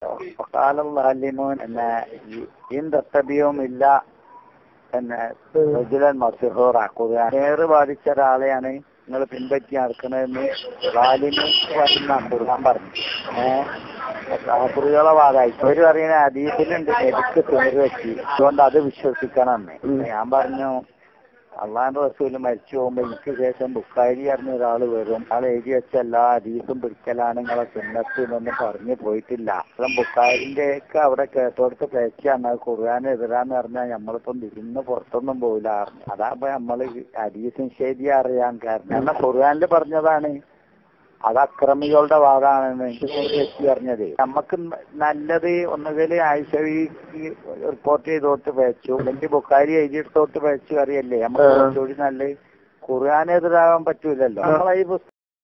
കാലം ലാലിമോൻ എന്നെ ഈന്തത്തബിയും ഇല്ല പിന്നെ റജുലൻ മസ്ഹൂറാക്കുക. നേര് ബാധിച്ച ഒരാളെയാണ് നിങ്ങൾ പിൻപറ്റി നടക്കണമെന്ന് ലാലിമ് പറയുന്ന ഖുർആൻ പറഞ്ഞു. കാഫിറുകളെ വാദമായി അവര് പറയുന്ന ഹദീസിലുണ്ട് എനിക്ക് തിമിര് വെച്ച്, അതുകൊണ്ട് അത് വിശ്വസിക്കണമെന്ന്. ഞാൻ പറഞ്ഞു അള്ളാന്റെ റസൂല് മരിച്ചു പോകുമ്പോ എനിക്ക് ശേഷം ബുഖാരി അറിഞ്ഞ ഒരാള് വരും, ആൾ എഴുതി വെച്ച എല്ലാ ഹദീസും പിടിക്കലാണ് നിങ്ങളെ സുന്നത്ത് എന്നൊന്നും പറഞ്ഞു പോയിട്ടില്ല. അപ്പം ബുഖാരിന്റെ ഒക്കെ അവിടെ കേട്ടോടത്ത് പേച്ചാണ് ഖുർആൻ എതിരാന്ന് പറഞ്ഞാൽ നമ്മളിപ്പം വിരുന്ന് പുറത്തൊന്നും പോകില്ല. അതാകുമ്പോ നമ്മള് ഹദീസും ശരി അറിയാൻ കാരണം എന്നാൽ ഖുർആനിൽ പറഞ്ഞതാണ് അത് അക്രമികളുടെ വാദാണെന്ന് വ്യക്തി പറഞ്ഞത്. നമുക്ക് നല്ലത് ഒന്നുകിൽ ആയിഷവി റിപ്പോർട്ട് ചെയ്തോട്ട് പേച്ചു, അല്ലെങ്കിൽ ബുഖാരി എഴുതിയെടുത്തോട്ട് പേച്ചു അറിയല്ലേ. നമ്മൾ കുറച്ചുകൂടി നല്ലത് ഖുർആൻ എതിരാകാൻ പറ്റൂലല്ലോ. നമ്മളെ ഈ